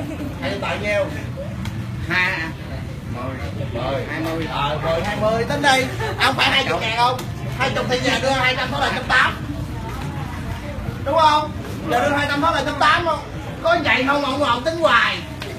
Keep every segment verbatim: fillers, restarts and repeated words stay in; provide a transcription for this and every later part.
hai trăm tờ nhiêu? hai mười hai mươi ờ mười hai mươi tính đi. Ông phải hai mươi ngàn không? Hai chục thì giờ đưa hai trăm thôi là trăm tám, đúng không? Giờ đưa hai trăm thôi là trăm tám không? Có vậy không ông ông tính hoài.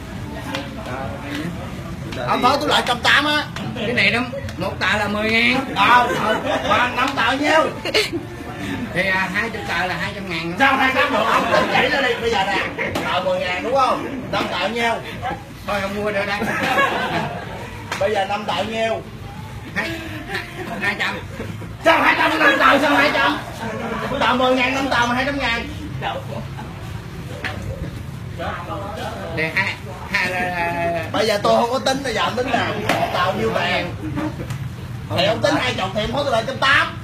Ông nói tôi lại trăm tám á. Cái này nó một tờ là mười ngàn. Ờ và năm tờ nhiêu? Thì à, hai chục tờ là hai trăm ngàn. Sao hai trăm được ông tính chỉ ra đi bây giờ nè. Tờ mười ngàn đúng không? Năm tờ nhiêu? Thôi không mua được đây. Bây giờ năm tờ nhiêu? Hai hai trăm. Sao hai trăm năm tờ sao hai trăm? Tờ mười ngàn năm tờ mà hai trăm ngàn. Thì hai hai là Bây giờ tôi không có tính, bây giờ ông tính nào? Một tờ nhiêu tiền? Thì ông tính hai chục thì em hối tôi lại trăm tám.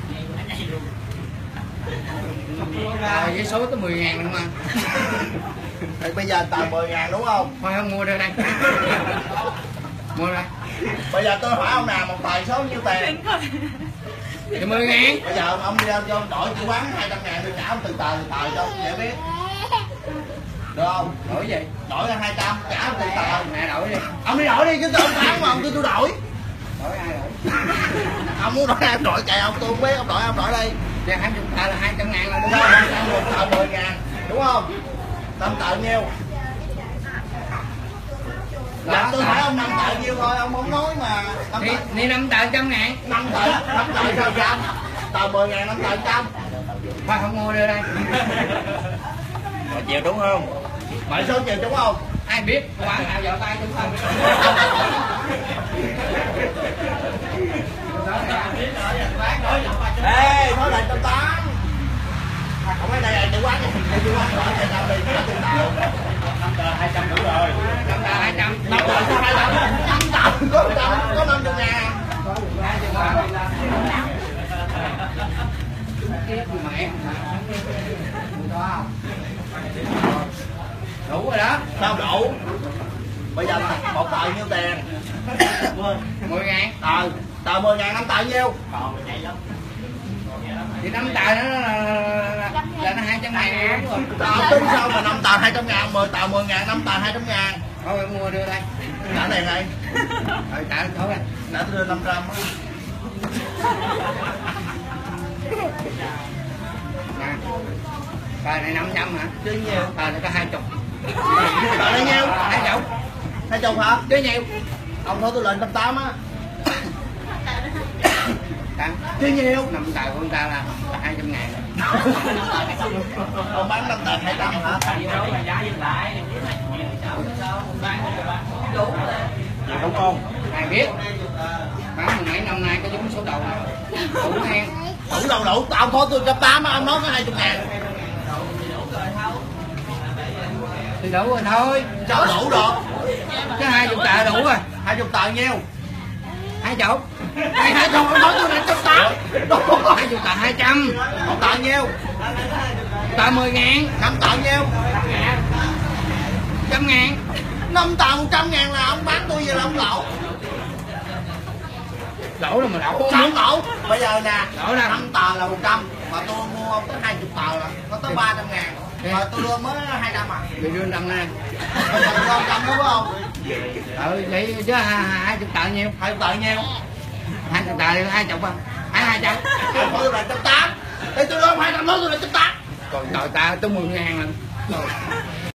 à, với số tới mười ngàn luôn mà. Thì bây giờ tờ mười ngàn đúng không? Thôi không mua được đây. Mua đây. Bây giờ tôi hỏi ông nào một tờ số nhiêu tiền? Thì mười ngàn. Bây giờ ông, ông đi ra cho ông đổi chủ quán hai trăm ngàn tôi trả ông từ tờ từ tờ cho ông dễ biết. Được không? Đổi gì? Đổi ra hai trăm trả ông từ tờ. Mẹ đổi đi. Ông đi đổi đi chứ tôi không bán mà ông tôi tôi đổi. Đổi ai đổi? Ông muốn đổi em đổi kệ ông tôi không biết, ông đổi ông đổi đi. Thì hai chục tờ là hai trăm ngàn là đúng Sao không? hai trăm một tờ mười ngàn đúng không? Năm tờ nhiêu? Dạ tôi hỏi ông năm tờ nhiêu thôi, ông không nói mà. Năm Thì, tờ thì năm tờ trăm ngàn. năm tờ năm tờ sao trăm? Tờ mười ngàn năm tờ trăm. Thôi không mua được đây. Mà chiều đúng không? Mày số chiều đúng không? Ai biết quán nào vợ tay đúng không? Ê, thôi lại trăm tám. Không phải đây là chủ quán này, chủ quán gọi tiền làm đi, trả tiền tàu. Năm tờ hai trăm đủ rồi. Năm tờ hai trăm. Năm tờ sao hai trăm? Năm tờ có trăm có năm mươi ngàn. Mẹ đủ rồi đó. Sao đủ? Bây giờ một tờ nhiêu tiền? Mười ngàn. Tờ tờ mười ngàn năm tờ nhiêu? Thì năm tờ nó là, là nó hai trăm ngàn đúng rồi. Tờ tính sao mà năm tờ hai trăm ngàn, mười tờ mười ngàn, năm tờ hai trăm ngàn. Thôi em mua đưa đây. Trả này này. Rồi trả thôi đây. Đã tôi đưa năm trăm á. Nè. Tờ này năm trăm hả? Chứ nhiêu? Tờ này có hai chục. Tờ này nhiêu? Hai chục. Hai chục hả? Chứ nhiều. Ông thôi tôi lên trăm tám á. Tăng. Chứ nhiêu? Năm tờ của người ta là hai trăm ngàn. Ông bán năm tờ hai trăm hả? Đúng không? Ai biết. Bán mười mấy năm nay có giống số đầu nào. Đủ hen. Đủ đâu đủ, ông thôi tôi trăm tám á, ông nói có hai mươi ngàn. Thì đủ rồi thôi. Sao đủ được? Chứ hai chục tờ đủ rồi. Hai chục tờ nhiêu? Hai chục. Hai hai chục ông nói tôi là trăm tám. Hai chục tờ hai trăm. Một tờ nhiêu? Tờ mười ngàn. Năm tờ nhiêu? Trăm ngàn. Năm tờ một trăm ngàn là ông bán tôi vậy là ông lỗ. Lỗ rồi mà lỗ không Sao muốn. lỗ? Bây giờ nè, Lỗ đâu? năm tờ là một trăm mà tôi mua ông tới hai chục tờ là có tới ba trăm ngàn. Rồi tôi đưa mới hai trăm à. Bị đưa trăm nè. Bây giờ tôi trăm đúng không? Ừ vậy chứ hai chục tờ nhiêu? Hai chục tờ nhiêu? Hai chục tờ thì hai chục à? Hai hai trăm. Tôi là trăm tám. Thì tôi đưa hai trăm nói tôi là trăm tám. Còn tờ tờ tôi mười ngàn lần.